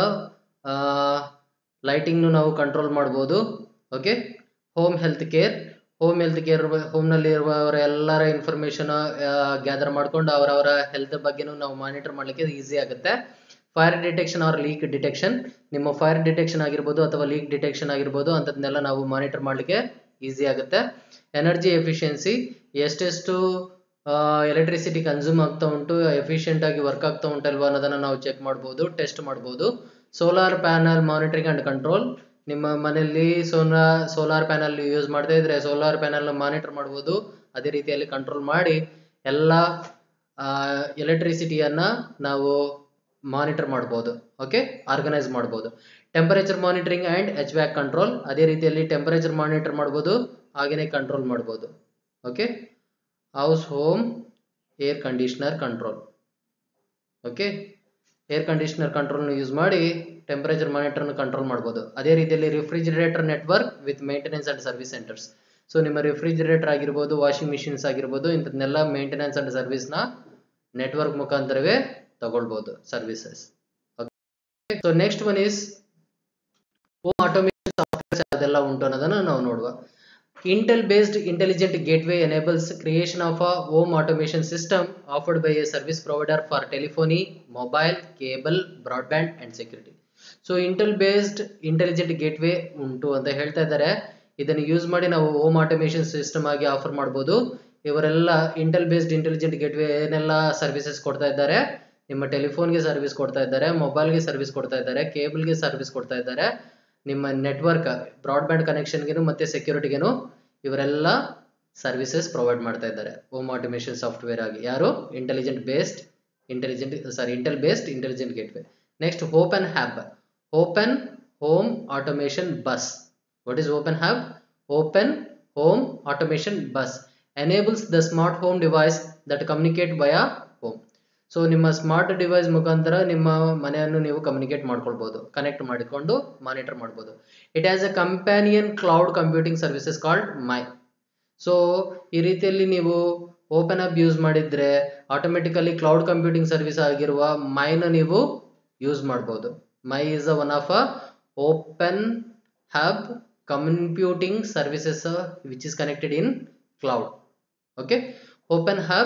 ಲೈಟಿಂಗ್ನು ನಾವು ಕಂಟ್ರೋಲ್ ಮಾಡ್ಬೋದು. ಓಕೆ, ಹೋಮ್ ಹೆಲ್ತ್ ಕೇರ್, ಹೋಮ್ನಲ್ಲಿ ಇರುವವರ ಎಲ್ಲರ ಇನ್ಫಾರ್ಮೇಶನ್ ಗ್ಯಾದರ್ ಮಾಡ್ಕೊಂಡು ಅವರವರ ಹೆಲ್ತ್ ಬಗ್ಗೆನೂ ನಾವು ಮಾನಿಟರ್ ಮಾಡಲಿಕ್ಕೆ ಈಸಿ ಆಗುತ್ತೆ. Fire detection or leak detection, ನಿಮ್ಮ ಫೈರ್ ಡಿಟೆಕ್ಷನ್ ಆಗಿರ್ಬೋದು ಅಥವಾ ಲೀಕ್ ಡಿಟೆಕ್ಷನ್ ಆಗಿರ್ಬೋದು ಅಂಥದ್ದನ್ನೆಲ್ಲ ನಾವು ಮಾನಿಟರ್ ಮಾಡಲಿಕ್ಕೆ ಈಸಿ ಆಗುತ್ತೆ. ಎನರ್ಜಿ ಎಫಿಷಿಯನ್ಸಿ, ಎಷ್ಟೆಷ್ಟು ಎಲೆಕ್ಟ್ರಿಸಿಟಿ ಕನ್ಸ್ಯೂಮ್ ಆಗ್ತಾ ಉಂಟು, ಎಫಿಷಿಯೆಂಟ್ ಆಗಿ ವರ್ಕ್ ಆಗ್ತಾ ಉಂಟಲ್ವಾ ಅನ್ನೋದನ್ನ ನಾವು ಚೆಕ್ ಮಾಡ್ಬೋದು, ಟೆಸ್ಟ್ ಮಾಡ್ಬೋದು. Solar panel monitoring and control, ನಿಮ್ಮ ಮನೆಯಲ್ಲಿ ಸೋಲಾರ್ ಪ್ಯಾನಲ್ ಯೂಸ್ ಮಾಡ್ತಾ ಇದ್ರೆ ಸೋಲಾರ್ ಪ್ಯಾನಲ್ ಮಾನಿಟರ್ ಮಾಡ್ಬೋದು, ಅದೇ ರೀತಿಯಲ್ಲಿ ಕಂಟ್ರೋಲ್ ಮಾಡಿ ಎಲ್ಲ ಎಲೆಕ್ಟ್ರಿಸಿಟಿಯನ್ನ ನಾವು ಮಾನಿಟರ್ ಮಾಡ್ಬೋದು. ಓಕೆ, ಆರ್ಗನೈಸ್ ಮಾಡ್ಬೋದು. Temperature monitoring and HVAC control, ಅದೇ ರೀತಿಯಲ್ಲಿ ಟೆಂಪರೇಚರ್ ಮಾನಿಟರ್ ಮಾಡ್ಬೋದು, ಹಾಗೇನೆ ಕಂಟ್ರೋಲ್ ಮಾಡ್ಬೋದು. Okay, house home air conditioner control. Okay, air conditioner ಕಂಟ್ರೋಲ್ನ ಯೂಸ್ ಮಾಡಿ ಟೆಂಪರೇಚರ್ ಮಾನಿಟರ್ನ ಕಂಟ್ರೋಲ್ ಮಾಡ್ಬೋದು. ಅದೇ ರೀತಿಯಲ್ಲಿ refrigerator network with maintenance and service centres. So ನಿಮ್ಮ ರಿಫ್ರಿಜಿರೇಟರ್ ಆಗಿರ್ಬೋದು, ವಾಷಿಂಗ್ ಮಿಷಿನ್ಸ್ ಆಗಿರ್ಬೋದು, ಇಂಥದ್ನೆಲ್ಲ ಮೇಂಟೆನೆನ್ಸ್ ಅಂಡ್ ಸರ್ವಿಸ್ನ ನೆಟ್ವರ್ಕ್ ಮುಖಾಂತರವೇ ತಗೊಳ್ಬೋದು services. Okay, so next one is home automation softwares ಅದೆಲ್ಲ ಉಂಟು ಅನ್ನೋದನ್ನ ನಾವು ನೋಡುವ. Intel based intelligent gateway enables creation of a home automation system offered by a service provider for telephony, mobile, cable, broadband and security. So Intel based intelligent gateway ಉಂಟು ಅಂತ ಹೇಳ್ತಾ ಇದ್ದಾರೆ. ಇದನ್ನು ಯೂಸ್ ಮಾಡಿ ನಾವು ಹೋಮ್ ಆಟೋಮೇಷನ್ ಸಿಸ್ಟಮ್ ಆಗಿ offer ಮಾಡಬಹುದು. ಇವರೆಲ್ಲ ಇಂಟೆಲ್ ಬೇಸ್ಡ್ ಇಂಟೆಲಿಜೆಂಟ್ ಗೇಟ್ವೇ ಏನೆಲ್ಲ ಸರ್ವಿಸಸ್ ಕೊಡ್ತಾ ಇದ್ದಾರೆ, ನಿಮ್ಮ ಟೆಲಿಫೋನ್ಗೆ ಸರ್ವಿಸ್ ಕೊಡ್ತಾ ಇದ್ದಾರೆ, ಮೊಬೈಲ್ಗೆ ಸರ್ವಿಸ್ ಕೊಡ್ತಾ ಇದ್ದಾರೆ, ಕೇಬಲ್ಗೆ ಸರ್ವಿಸ್ ಕೊಡ್ತಾ ಇದ್ದಾರೆ, ನಿಮ್ಮ ನೆಟ್ವರ್ಕ್ ಬ್ರಾಡ್ಬ್ಯಾಂಡ್ ಕನೆಕ್ಷನ್ಗೆನು ಮತ್ತೆ ಸೆಕ್ಯೂರಿಟಿಗೆನು ಇವರೆಲ್ಲ ಸರ್ವಿಸಸ್ ಪ್ರೊವೈಡ್ ಮಾಡ್ತಾ ಇದ್ದಾರೆ ಹೋಮ್ ಆಟೋಮೇಷನ್ ಸಾಫ್ಟ್ವೇರ್ ಆಗಿ. ಯಾರು? Intel based intelligent gateway. Next open hub, open home automation bus. What is open hub? Open home automation bus enables the smart home device that communicate via home. So ನಿಮ್ಮ smart device ಮುಖಾಂತರ ನಿಮ್ಮ ಮನೆಯನ್ನು ನೀವು communicate ಮಾಡ್ಕೊಳ್ಬಹುದು, connect ಮಾಡಿಕೊಂಡು monitor ಮಾಡ್ಬೋದು. It has a companion cloud computing services called my. So ಈ ರೀತಿಯಲ್ಲಿ ನೀವು ಓಪನ್ ಹಬ್ ಯೂಸ್ ಮಾಡಿದ್ರೆ ಆಟೋಮೆಟಿಕಲಿ ಕ್ಲೌಡ್ ಕಂಪ್ಯೂಟಿಂಗ್ ಸರ್ವಿಸ್ ಆಗಿರುವ ಮೈನ ನೀವು ಯೂಸ್ ಮಾಡ್ಬೋದು. My is one of a open hub computing services which is connected in cloud. Okay, open hub,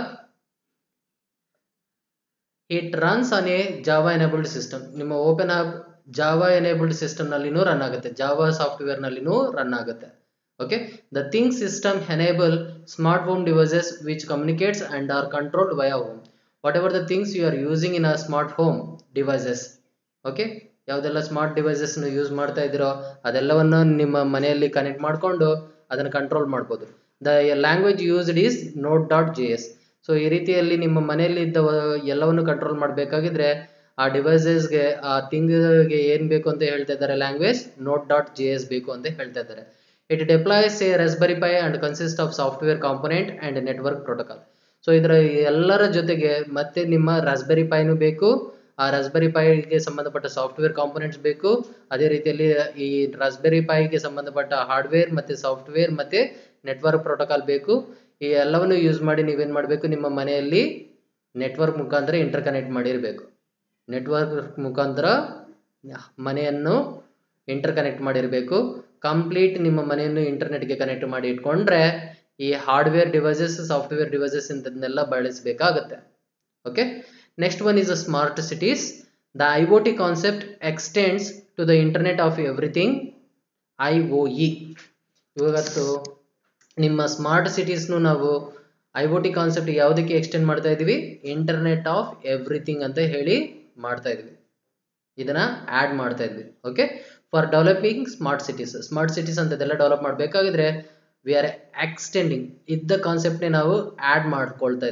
it runs on a java enabled system. ನಿಮ್ಮ open hub java enabled system ನಲ್ಲಿನೂ run ಆಗುತ್ತೆ, java software ನಲ್ಲಿನೂ run ಆಗುತ್ತೆ. Okay, the thing system enable smart home devices which communicates and are controlled via home. Whatever the things you are using in a smart home devices, okay, ಯಾವುದೆಲ್ಲ smart devices use ಮಾಡ್ತಾ ಇದ್ದೀರೋ ಅದೆಲ್ಲವನ್ನು ನಿಮ್ಮ ಮನೆಯಲ್ಲಿ connect ಮಾಡಿಕೊಂಡು ಅದನ್ನು control ಮಾಡ್ಬೋದು. The language used is node.js. So ಈ ರೀತಿಯಲ್ಲಿ ನಿಮ್ಮ ಮನೆಯಲ್ಲಿ ಇದ್ದ ಎಲ್ಲವನ್ನು ಕಂಟ್ರೋಲ್ ಮಾಡಬೇಕಾಗಿದ್ರೆ ಆ ಡಿವೈಸಸ್ಗೆ ಆ ಥಿಂಗ್ಗೆ ಏನು ಬೇಕು ಅಂತ ಹೇಳ್ತಾ ಇದ್ದಾರೆ, ಲ್ಯಾಂಗ್ವೇಜ್ node.js ಬೇಕು ಅಂತ ಹೇಳ್ತಾ ಇದ್ದಾರೆ. It deploys a raspberry pi and consist of software component and network protocol. So ಇದರ ಎಲ್ಲರ ಜೊತೆಗೆ ಮತ್ತೆ ನಿಮ್ಮ ರಸ್ಬೆರಿ ಪೈನು ಬೇಕು, ಆ ರಸ್ಬೆರಿ ಪೈಗೆ ಸಂಬಂಧಪಟ್ಟ ಸಾಫ್ಟ್ವೇರ್ ಕಾಂಪೊನೆಂಟ್ಸ್ ಬೇಕು, ಅದೇ ರೀತಿಯಲ್ಲಿ ಈ ರಸ್ಬೆರಿ ಪೈಗೆ ಸಂಬಂಧಪಟ್ಟ ಹಾರ್ಡ್ವೇರ್ ಮತ್ತೆ ಸಾಫ್ಟ್ವೇರ್ ಮತ್ತೆ ನೆಟ್ವರ್ಕ್ ಪ್ರೋಟೋಕಾಲ್ ಬೇಕು. ಈ ಎಲ್ಲವನ್ನು ಯೂಸ್ ಮಾಡಿ ನೀವೇನ್ ಮಾಡಬೇಕು, ನಿಮ್ಮ ಮನೆಯಲ್ಲಿ ನೆಟ್ವರ್ಕ್ ಮುಖಾಂತರ ಇಂಟರ್ ಕನೆಕ್ಟ್ ಮಾಡಿರಬೇಕು. ನೆಟ್ವರ್ಕ್ ಮುಖಾಂತರ ಮನೆಯನ್ನು ಇಂಟರ್ ಕನೆಕ್ಟ್ ಮಾಡಿರಬೇಕು. ಕಂಪ್ಲೀಟ್ ನಿಮ್ಮ ಮನೆಯನ್ನು ಇಂಟರ್ನೆಟ್ಗೆ ಕನೆಕ್ಟ್ ಮಾಡಿ ಇಟ್ಕೊಂಡ್ರೆ ಈ ಹಾರ್ಡ್ವೇರ್ ಡಿವೈಸಸ್ ಸಾಫ್ಟ್ವೇರ್ ಡಿವೈಸಸ್ ಇಂಥದನ್ನೆಲ್ಲ ಬಳಸಬೇಕಾಗುತ್ತೆ. Okay, next one is smart cities. The IoT concept extends to the internet of everything, IoE. ಇವತ್ತು ನಿಮ್ಮ ಸ್ಮಾರ್ಟ್ ಸಿಟೀಸ್ನು ನಾವು IoT ಕಾನ್ಸೆಪ್ಟ್ ಯಾವುದಕ್ಕೆ ಎಕ್ಸ್ಟೆಂಡ್ ಮಾಡ್ತಾ ಇದೀವಿ, ಇಂಟರ್ನೆಟ್ ಆಫ್ ಎವ್ರಿಥಿಂಗ್ ಅಂತ ಹೇಳಿ ಮಾಡ್ತಾ ಇದೀವಿ, ಇದನ್ನ ಆಡ್ ಮಾಡ್ತಾ ಇದ್ವಿ. Okay, for developing smart cities ಅಂತದೆಲ್ಲ ಡೆವಲಪ್ ಮಾಡಬೇಕಾಗಿದ್ರೆ ವಿ ಆರ್ ಎಕ್ಸ್ಟೆಂಡಿಂಗ್ ಇದ್ದ ಕಾನ್ಸೆಪ್ಟ್ನೇ ನಾವು ಆಡ್ ಮಾಡ್ತಾ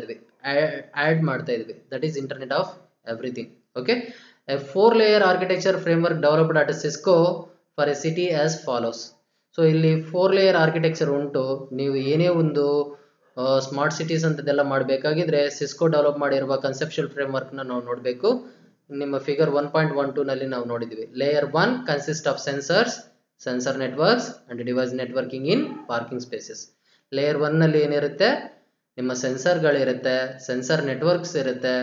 ಇದ್ವಿ, that is internet of everything. Okay, a 4-layer architecture framework developed at Cisco for a city as follows. So ಇಲ್ಲಿ 4-layer ಆರ್ಕಿಟೆಕ್ಚರ್ ಉಂಟು. ನೀವು ಏನೇ ಒಂದು ಸ್ಮಾರ್ಟ್ ಸಿಟೀಸ್ ಅಂತದೆಲ್ಲ ಮಾಡಬೇಕಾಗಿದ್ರೆ ಸಿಸ್ಕೋ ಡೆವಲಪ್ ಮಾಡಿರುವ ಕನ್ಸೆಪ್ಷುಯಲ್ ಫ್ರೇಮ್ವರ್ಕ್ನ ನಾವು ನೋಡಬೇಕು. ನಿಮ್ಮ ಫಿಗರ್ 1.12 ನಲ್ಲಿ ನಾವು ನೋಡಿದ್ವಿ. Layer 1 consist of sensor networks and device networking in parking spaces. Layer 1 ನಲ್ಲಿ ಏನಿರುತ್ತೆ, ನಿಮ್ಮ ಸೆನ್ಸರ್ಗಳಿರುತ್ತೆ, ಸೆನ್ಸರ್ ನೆಟ್ವರ್ಕ್ಸ್ ಇರುತ್ತೆ,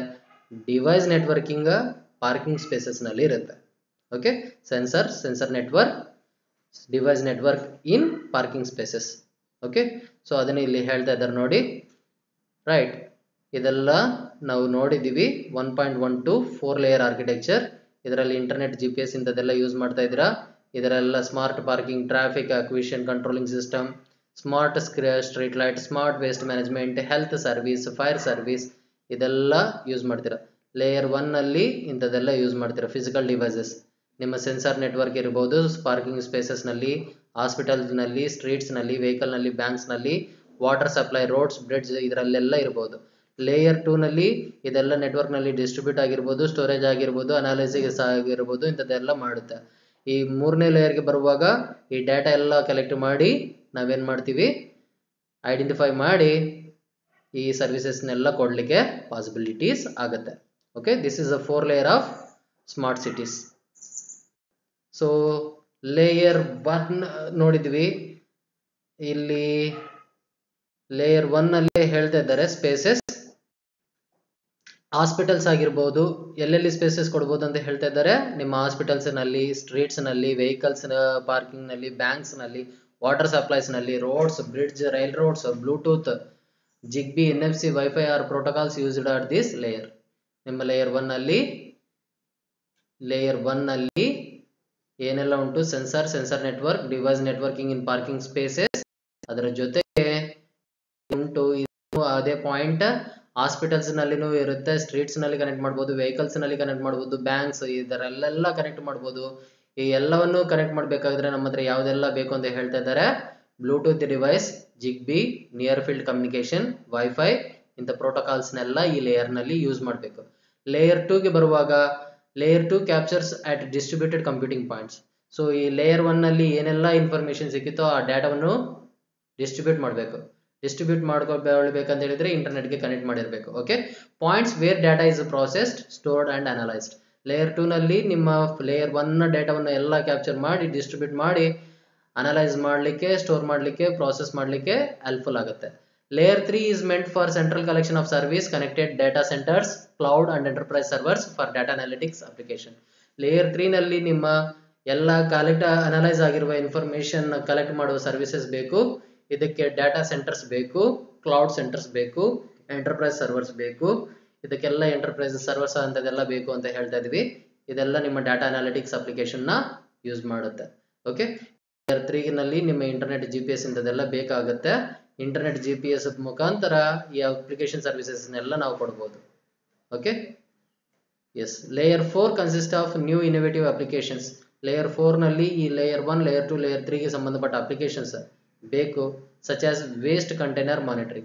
ಡಿವೈಸ್ ನೆಟ್ವರ್ಕಿಂಗ್ ಪಾರ್ಕಿಂಗ್ ಸ್ಪೇಸಸ್ ನಲ್ಲಿ ಇರುತ್ತೆ. Okay, sensor network, device network in parking spaces. Okay, so ಅದನ್ನ ಇಲ್ಲಿ ಹೇಳ್ತಾ ಇದ್ದಾರೆ ನೋಡಿ, ರೈಟ್. ಇದೆಲ್ಲ ನಾವು ನೋಡಿದ್ದೀವಿ 1.12 4 ಲೇಯರ್ ಆರ್ಕಿಟೆಕ್ಚರ್. ಇದರಲ್ಲಿ ಇಂಟರ್ನೆಟ್ GPS ಇಂಥದ್ದೆಲ್ಲ ಯೂಸ್ ಮಾಡ್ತಾ ಇದ್ದೀರಾ. ಇದರೆಲ್ಲ smart parking, traffic acquisition controlling system, smart street light, smart waste management, health service, fire service, ಇದೆಲ್ಲ ಯೂಸ್ ಮಾಡ್ತೀರಾ. ಲೇಯರ್ 1 ನಲ್ಲಿ ಇಂಥದ್ದೆಲ್ಲ ಯೂಸ್ ಮಾಡ್ತೀರಾ. ಫಿಸಿಕಲ್ ಡಿವೈಸಸ್, ನಿಮ್ಮ ಸೆನ್ಸಾರ್ ನೆಟ್ವರ್ಕ್ ಇರ್ಬೋದು, ಪಾರ್ಕಿಂಗ್ ಸ್ಪೇಸಸ್ ನಲ್ಲಿ, ಹಾಸ್ಪಿಟಲ್ಸ್ ನಲ್ಲಿ, ಸ್ಟ್ರೀಟ್ಸ್ ನಲ್ಲಿ, ವೆಹಿಕಲ್ ನಲ್ಲಿ, ಬ್ಯಾಂಕ್ಸ್ ನಲ್ಲಿ, ವಾಟರ್ ಸಪ್ಲೈ, ರೋಡ್ಸ್, ಬ್ರಿಡ್ಜ್, ಇದರಲ್ಲೆಲ್ಲ ಇರ್ಬೋದು. ಲೇಯರ್ 2 ನಲ್ಲಿ ಇದೆಲ್ಲ ನೆಟ್ವರ್ಕ್ ನಲ್ಲಿ ಡಿಸ್ಟ್ರಿಬ್ಯೂಟ್ ಆಗಿರ್ಬೋದು, ಸ್ಟೋರೇಜ್ ಆಗಿರ್ಬೋದು, ಅನಾಲಿಸಿಸ್ ಆಗಿರ್ಬೋದು, ಇಂಥದ್ದೆಲ್ಲ ಮಾಡುತ್ತೆ. ಈ 3ನೇ ಲೇಯರ್ಗೆ ಬರುವಾಗ ಈ ಡಾಟಾ ಎಲ್ಲ ಕಲೆಕ್ಟ್ ಮಾಡಿ ನಾವೇನ್ ಮಾಡ್ತೀವಿ, ಐಡೆಂಟಿಫೈ ಮಾಡಿ ಈ ಸರ್ವಿಸಸ್ನೆಲ್ಲ ಕೊಡ್ಲಿಕ್ಕೆ ಪಾಸಿಬಿಲಿಟೀಸ್ ಆಗುತ್ತೆ. Okay, this is a 4 layer of smart cities. So layer 1 ನೋಡಿದ್ವಿ. ಇಲ್ಲಿ ಲೇಯರ್ 1 ನಲ್ಲಿ ಹೇಳ್ತಾ ಇದ್ದಾರೆ ಸ್ಪೇಸಸ್, ಹಾಸ್ಪಿಟಲ್ಸ್ ಆಗಿರ್ಬೋದು, ಎಲ್ಲೆಲ್ಲಿ ಸ್ಪೇಸಸ್ ಕೊಡ್ಬೋದು ಅಂತ ಹೇಳ್ತಾ ಇದ್ದಾರೆ. ನಿಮ್ಮ ಹಾಸ್ಪಿಟಲ್ಸ್ ನಲ್ಲಿ, ಸ್ಟ್ರೀಟ್ಸ್ ನಲ್ಲಿ, ವೆಹಿಕಲ್ಸ್ ಪಾರ್ಕಿಂಗ್ ನಲ್ಲಿ, ಬ್ಯಾಂಕ್ಸ್ ನಲ್ಲಿ, ವಾಟರ್ ಸಪ್ಲೈಸ್ ನಲ್ಲಿ, roads, bridge, rail roads, bluetooth, zigbee, NFC, wifi are protocols used at this layer. ನಿಮ್ಮ ಲೇಯರ್ 1 ನಲ್ಲಿ ಏನೆಲ್ಲ ಉಂಟು, sensor network, device networking in parking spaces, ಅದರ ಜೊತೆಗೆ ಉಂಟು ಅದೇ ಪಾಯಿಂಟ್ ಹಾಸ್ಪಿಟಲ್ಸ್ ನಲ್ಲಿನೂ ಇರುತ್ತೆ, ಸ್ಟ್ರೀಟ್ಸ್ ನಲ್ಲಿ ಕನೆಕ್ಟ್ ಮಾಡ್ಬೋದು, ವೆಹಿಕಲ್ಸ್ ನಲ್ಲಿ ಕನೆಕ್ಟ್ ಮಾಡ್ಬೋದು, ಬ್ಯಾಂಕ್ಸ್, ಇದರಲ್ಲೆಲ್ಲ ಕನೆಕ್ಟ್ ಮಾಡ್ಬೋದು. ಈ ಎಲ್ಲವನ್ನು ಕನೆಕ್ಟ್ ಮಾಡ್ಬೇಕಾದ್ರೆ ನಮ್ಮ ಹತ್ರ ಯಾವ್ದೆಲ್ಲ ಬೇಕು ಅಂತ ಹೇಳ್ತಾ ಇದ್ದಾರೆ. Bluetooth device, zigbee, near field communication, wifi, ಇಂಥ ಪ್ರೋಟೋಕಾಲ್ಸ್ನೆಲ್ಲ ಈ ಲೇಯರ್ ನಲ್ಲಿ ಯೂಸ್ ಮಾಡಬೇಕು. ಲೇಯರ್ 2 ಗೆ ಬರುವಾಗ, layer 2 captures at distributed computing points. So ಈ ಲೇಯರ್ 1 ನಲ್ಲಿ ಏನೆಲ್ಲ ಇನ್ಫಾರ್ಮೇಶನ್ ಸಿಕ್ಕಿತೋ ಆ ಡಾಟಾವನ್ನು ಡಿಸ್ಟ್ರಿಬ್ಯೂಟ್ ಮಾಡಬೇಕು. ಡಿಸ್ಟ್ರಿಬ್ಯೂಟ್ ಮಾಡ್ಕೊಳ್ಬೇಕಂತ ಹೇಳಿದ್ರೆ ಇಂಟರ್ನೆಟ್ಗೆ ಕನೆಕ್ಟ್ ಮಾಡಿರಬೇಕು. Okay, points where data is processed, stored and analysed. Layer 2 ನಲ್ಲಿ ನಿಮ್ಮ ಲೇಯರ್ 1 ಡಾಟಾವನ್ನು ಎಲ್ಲ ಕ್ಯಾಪ್ಚರ್ ಮಾಡಿ, ಡಿಸ್ಟ್ರಿಬ್ಯೂಟ್ ಮಾಡಿ, ಅನಲೈಸ್ ಮಾಡಲಿಕ್ಕೆ, ಸ್ಟೋರ್ ಮಾಡಲಿಕ್ಕೆ, ಪ್ರಾಸೆಸ್ ಮಾಡಲಿಕ್ಕೆ ಹೆಲ್ಪ್ಫುಲ್ ಆಗುತ್ತೆ. Layer 3 is meant for central collection of service, connected data centers, cloud and enterprise servers for data analytics application. Layer 3 ನಲ್ಲಿ ನಿಮ್ಮ ಎಲ್ಲ ಅನಲೈಸ್ ಆಗಿರುವ ಇನ್ಫಾರ್ಮೇಶನ್ ಕಲೆಕ್ಟ್ ಮಾಡುವ ಸರ್ವಿಸಸ್ ಬೇಕು. ಇದಕ್ಕೆ ಡಾಟಾ ಸೆಂಟರ್ಸ್ ಬೇಕು, ಕ್ಲೌಡ್ ಸೆಂಟರ್ಸ್ ಬೇಕು, ಎಂಟರ್ಪ್ರೈಸ್ ಸರ್ವರ್ಸ್ ಬೇಕು. ಇದಕ್ಕೆಲ್ಲ ಎಂಟರ್ಪ್ರೈಸ್ ಸರ್ವರ್ಸ್ ಅಂತದೆಲ್ಲ ಬೇಕು ಅಂತ ಹೇಳ್ತಾ ಇದೀವಿ. ಇದೆಲ್ಲ ನಿಮ್ಮ ಡಾಟಾ ಅನಾಲಿಟಿಕ್ಸ್ ಅಪ್ಲಿಕೇಶನ್ ನ ಯೂಸ್ ಮಾಡುತ್ತೆ. ಓಕೆ, ಲೇಯರ್ 3 ನಲ್ಲಿ ನಿಮ್ಮ ಇಂಟರ್ನೆಟ್ GPS ಇಂಥದೆಲ್ಲ ಬೇಕಾಗುತ್ತೆ. ಇಂಟರ್ನೆಟ್ GPS ಮುಖಾಂತರ ಈ ಅಪ್ಲಿಕೇಶನ್ ಸರ್ವಿಸಸ್ನೆಲ್ಲ ನಾವು ಕೊಡ್ಬೋದು. Okay, yes. Layer 4 consist of new innovative applications. Layer 4 ನಲ್ಲಿ ಈ ಲೇಯರ್ 1, ಲೇಯರ್ 2, ಲೇಯರ್ 3 ಗೆ ಸಂಬಂಧಪಟ್ಟ ಅಪ್ಲಿಕೇಶನ್ಸ್ ಬೇಕು. Such as waste container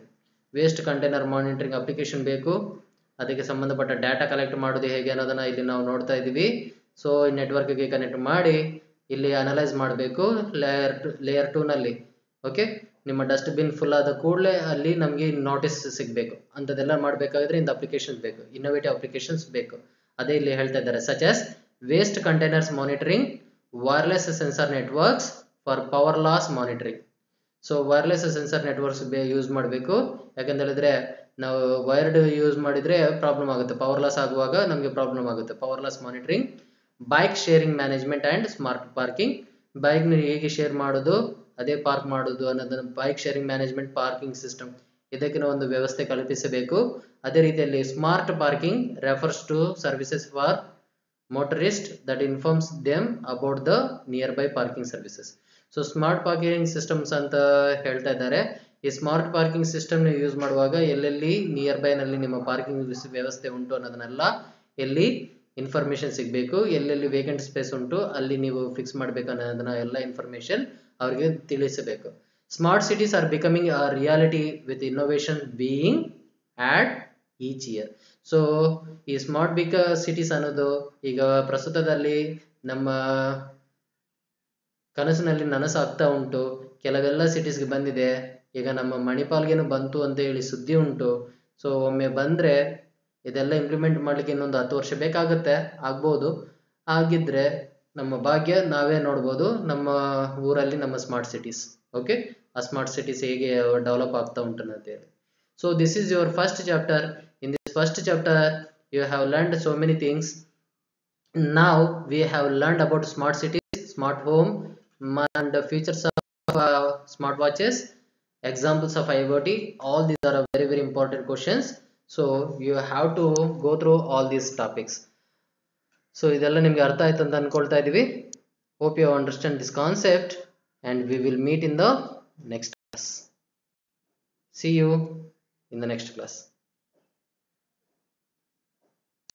monitoring application ಬೇಕು. ಅದಕ್ಕೆ ಸಂಬಂಧಪಟ್ಟ ಡಾಟಾ ಕಲೆಕ್ಟ್ ಮಾಡೋದು ಹೇಗೆ ಅನ್ನೋದನ್ನ ಇಲ್ಲಿ ನಾವು ನೋಡ್ತಾ ಇದ್ದೀವಿ. ಸೊ ನೆಟ್ವರ್ಕ್ಗೆ ಕನೆಕ್ಟ್ ಮಾಡಿ ಇಲ್ಲಿ ಅನಲೈಸ್ ಮಾಡಬೇಕು ಲೇಯರ್ 2 ನಲ್ಲಿ. ಓಕೆ, ನಿಮ್ಮ ಡಸ್ಟ್ ಬಿನ್ ಫುಲ್ ಆದ ಕೂಡಲೇ ಅಲ್ಲಿ ನಮಗೆ ನೋಟಿಸ್ ಸಿಗಬೇಕು. ಅಂಥದ್ದೆಲ್ಲ ಮಾಡಬೇಕಾದ್ರೆ ಇಂಥ ಅಪ್ಲಿಕೇಶನ್ಸ್ ಬೇಕು, ಇನ್ನೋವೇಟಿವ್ ಅಪ್ಲಿಕೇಶನ್ಸ್ ಬೇಕು. ಅದೇ ಇಲ್ಲಿ ಹೇಳ್ತಾ ಇದ್ದಾರೆ. Such as waste containers monitoring, wireless sensor networks for power loss monitoring. So wireless sensor networks use ಮಾಡಬೇಕು. ಯಾಕಂತ ಹೇಳಿದ್ರೆ ನಾವು ವೈರ್ಡ್ ಯೂಸ್ ಮಾಡಿದ್ರೆ ಪ್ರಾಬ್ಲಮ್ ಆಗುತ್ತೆ, ಪವರ್ ಲಾಸ್ ಆಗುವಾಗ ನಮಗೆ ಪ್ರಾಬ್ಲಮ್ ಆಗುತ್ತೆ. Power loss monitoring, bike sharing management and smart parking. Bike ಹೇಗೆ ಶೇರ್ ಮಾಡೋದು, ಅದೇ ಪಾರ್ಕ್ ಮಾಡೋದು ಅನ್ನೋದನ್ನ bike sharing management, parking system, ಇದಕ್ಕೆ ಒಂದು ವ್ಯವಸ್ಥೆ ಕಲ್ಪಿಸಬೇಕು. ಅದೇ ರೀತಿಯಲ್ಲಿ smart parking refers to services for motorist that informs them about the nearby parking services. So smart parking systems ಅಂತ ಹೇಳ್ತಾ ಇದ್ದಾರೆ. ಈ ಸ್ಮಾರ್ಟ್ ಪಾರ್ಕಿಂಗ್ ಸಿಸ್ಟಮ್ ಯೂಸ್ ಮಾಡುವಾಗ ಎಲ್ಲೆಲ್ಲಿ ನಿಯರ್ ಬೈ ನಲ್ಲಿ ನಿಮ್ಮ ಪಾರ್ಕಿಂಗ್ ವ್ಯವಸ್ಥೆ ಉಂಟು ಅನ್ನೋದನ್ನೆಲ್ಲ ಎಲ್ಲಿ ಇನ್ಫಾರ್ಮೇಶನ್ ಸಿಗಬೇಕು, ಎಲ್ಲೆಲ್ಲಿ ವೇಕೆಂಟ್ ಸ್ಪೇಸ್ ಉಂಟು ಅಲ್ಲಿ ನೀವು ಫಿಕ್ಸ್ ಮಾಡಬೇಕು ಅನ್ನೋದನ್ನ ಎಲ್ಲ ಇನ್ಫಾರ್ಮೇಶನ್ ಅವರಿಗೆ ತಿಳಿಸಬೇಕು. Smart cities are becoming a reality with innovation being add each year. So ಈ ಸ್ಮಾರ್ಟ್ ಸಿಟೀಸ್ ಅನ್ನೋದು ಈಗ ಪ್ರಸ್ತುತದಲ್ಲಿ ನಮ್ಮ ಕನಸಿನಲ್ಲಿ ನನಸಾಗ್ತಾ ಉಂಟು. ಕೆಲವೆಲ್ಲ ಸಿಟೀಸ್ಗೆ ಬಂದಿದೆ. ಈಗ ನಮ್ಮ ಮಣಿಪಾಲ್ಗೇನು ಬಂತು ಅಂತ ಹೇಳಿ ಸುದ್ದಿ ಉಂಟು. ಸೊ ಒಮ್ಮೆ ಬಂದ್ರೆ ಇದೆಲ್ಲ ಇಂಪ್ಲಿಮೆಂಟ್ ಮಾಡ್ಲಿಕ್ಕೆ ಇನ್ನೊಂದು 10 ವರ್ಷ ಬೇಕಾಗುತ್ತೆ, ಆಗ್ಬೋದು. ಆಗಿದ್ರೆ ನಮ್ಮ ಭಾಗ್ಯ, ನಾವೇ ನೋಡ್ಬೋದು ನಮ್ಮ ಊರಲ್ಲಿ ನಮ್ಮ ಸ್ಮಾರ್ಟ್ ಸಿಟೀಸ್. ಓಕೆ, ಆ ಸ್ಮಾರ್ಟ್ ಸಿಟೀಸ್ ಹೇಗೆ ಡೆವಲಪ್ ಆಗ್ತಾ ಉಂಟು ಅಂತ ಹೇಳಿ. So this is your first chapter. In this first chapter you have learned so many things. Now we have learned about smart cities, smart home, and the features of smart watches, examples of IoT. All these are very very important questions, so you have to go through all these topics. So ಇದೆಲ್ಲ ನಿಮಗೆ ಅರ್ಥ ಆಯ್ತು ಅಂತ ಅನ್ಕೊಳ್ತಾ ಇದೀವಿ. Hope you understand this concept, and we will meet in the next class. See you in the next class.